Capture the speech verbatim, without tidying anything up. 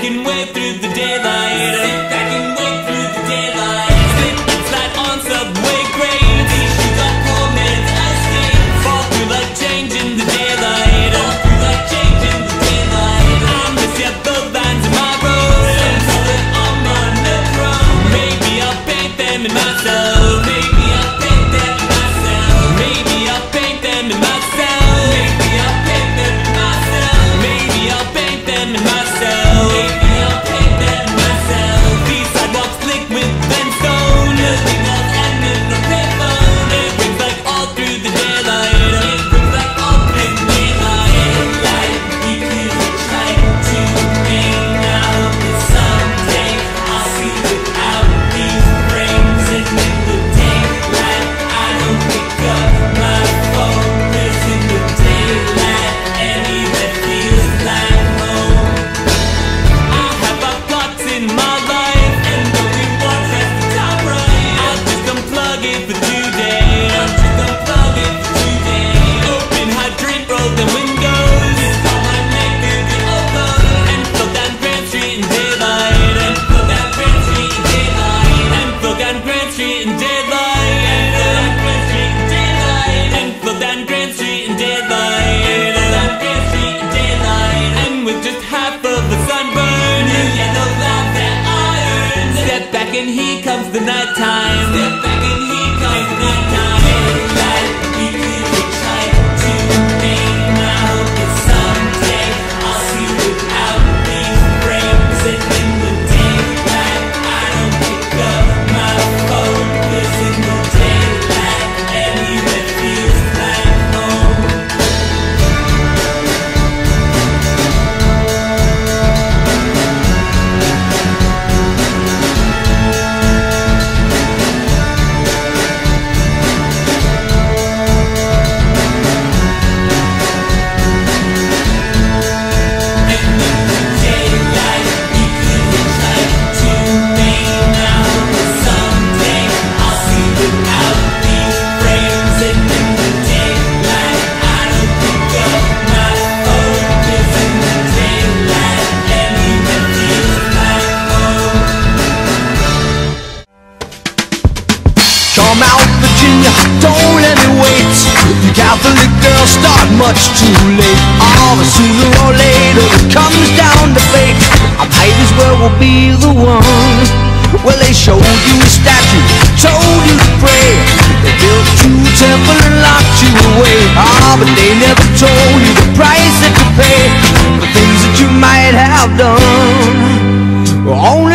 and wave through the daylight. Sit back and wave through the daylight. Slip and slide on subway grades. These shoes are poor man's ice skates. Fall through like change in the daylight. Fall through like change in the daylight. I miss ya, the lines in my road. Some call it on monochrome. Maybe I'll paint them in myself. Maybe I'll paint them in myself. Maybe I'll paint them in myself. Maybe I'll paint them in myself. Maybe I'll paint them in myself. Maybe I'll paint them in myself. These sidewalks slick with brimstone. Nothing else and in the payphone. It rings like all through the daylight. It rings like all through the daylight. Daylight, we could try to make out that someday I'll see without these frames. And in the daylight, I don't pick up my phone. 'Cause in the daylight, anywhere feels like home. I have my plots in my life, and the rewards at the top right. I'll just unplug it for today. I'll just unplug it for today. Open hydrant, roll the windows. Call my name through the open. And float down Grand Street in daylight. And float down Grand Street in daylight. And float down Grand Street in daylight. And float down Grand Street in daylight. And float down Grand Street in daylight. And float down Grand Street in daylight. And with just half of the sunburn, you yellow laugh that iron. Step back and here comes the nighttime. Step back and here comes the nighttime. Daylight, we could try to make out that someday I'll see without these frames. And in the daylight, I don't pick up my phone. 'Cause in the daylight, anywhere feels like home. Come out, Virginia, don't let me wait. You Catholic girls start much too late. Oh, but sooner or later it comes down to fate. I might as well will be the one. Well, they showed you a statue, told you to pray. They built you a temple and locked you away. Ah, but they never told you the price that you pay for things that you might have done. Only